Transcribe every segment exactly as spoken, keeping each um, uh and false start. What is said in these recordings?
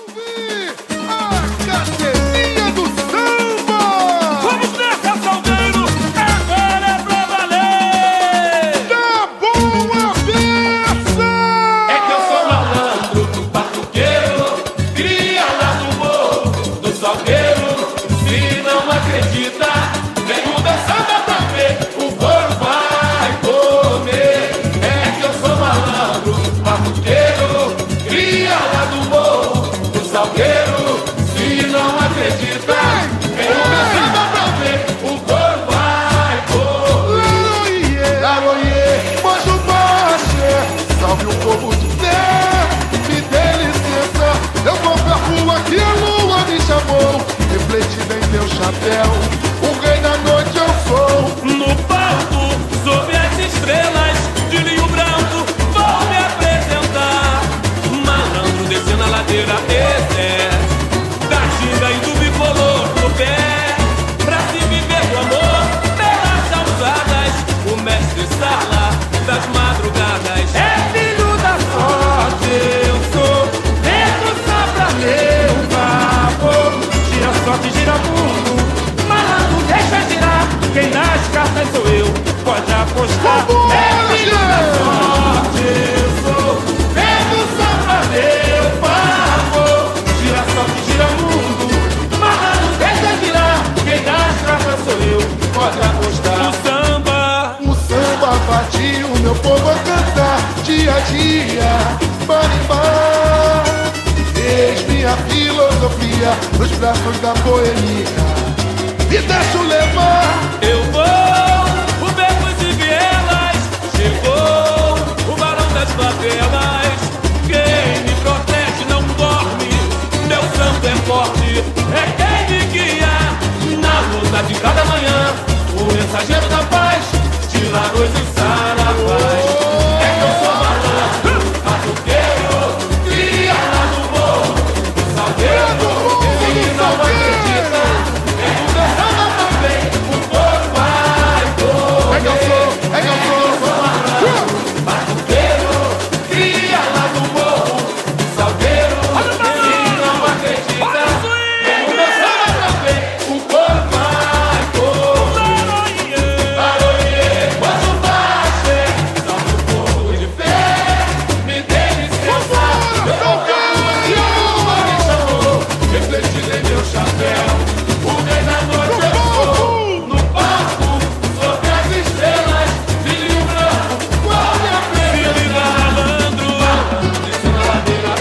ouvir a carteirinha do samba! Vamos nessa, Salgueiro! Agora é pra valer! Tá bom a peça! É que eu sou malandro do batuqueiro, cria lá do morro do Salgueiro. Se não acredita, vem o meu samba pra ver, o couro vai comer. É que eu sou malandro do batuqueiro, cria lá do morro do Salgueiro. Se não acredita, vem o meu samba pra ver, o couro vai comer. Laroie, laroie, mojo baixo, salve o povo de fé, me dê licença, eu vou pra rua que a lua me chamou, refletida em meu chapéu, o rei da noite eu sou. No palco, sob as estrelas de linho branco, vou me apresentar. Malandro descendo a ladeira, esse é da ginga e do bicolor no pé. Pra se viver do amor, pelas calçadas, o mestre sala das madrugadas. É filho da sorte, eu sou dentro só pra meu favor. Gira sorte, gira mundo, malandro deixa girar. Quem dá as cartas sou eu, pode apostar. Vambora, É filho da gente! sorte, eu sou dentro só pra meu favor. Gira sorte, gira mundo, malandro deixa girar. Quem dá as cartas sou eu, pode apostar. O samba, O samba partiu, meu povo a cantar dia a dia, barimbá. Eis minha filosofia nos braços da boemia. E deixo levar. eu vou, o Becos e Vielas. Chegou o varão das favelas. Quem me protege não dorme, meu santo é forte, é quem me guia na luta de cada manhã. O mensageiro da paz, de Larões e Saravás. É que eu sou malandro, batuqueiro, cria lá no morro do Salgueiro. Se não acredita, vem o meu samba também, o couro vai É que eu comer. sou, é que eu sou. Batuqueiro, cria lá do morro do Salgueiro. Se não acredita, vem o meu samba também, o couro vai comer. Laroie, quanto baixe, salve o povo de fé, me dê licença, eu vou pra rua que a lua me chamou, refletido em meu chapéu, o rei da noite eu sou. No palco, sobre as estrelas, de linho branco, qual me apresenta? Malandro, descendo a ladeira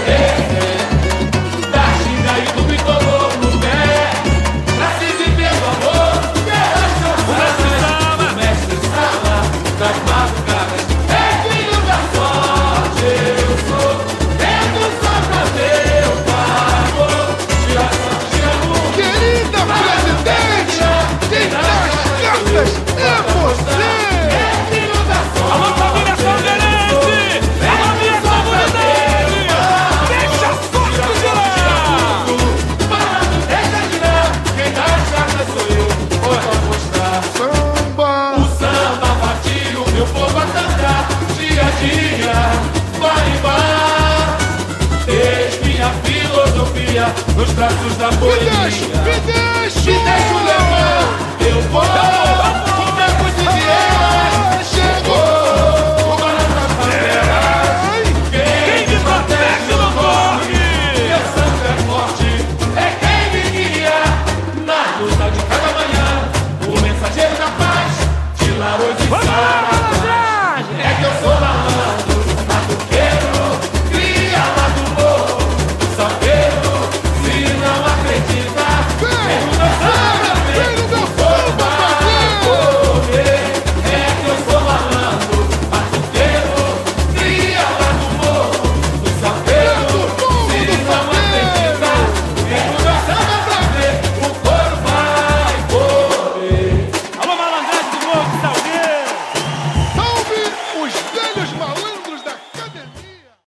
verde, da ginga e do bicolor no pé, pra se viver do amor, pelas calçadas, o mestre sala das madrugadas. É filho da sorte, eu sou, dentro só pra meu favor. Tira a sorte, tira a luz. Querida presidente, quem dá as cartas é você. É filho da sorte. Alô, família salgueirense! Alô, minha comunidade! Deixa a sorte girar! Malandro, deixa girar! Quem dá as cartas sou eu, pode apostar. Samba. O samba partiu, meu povo a cantar, dia a dia, barimbá. Eis minha filosofia nos braços da Me boemia. deixa, me deixa. Me deixo levar, eu vou.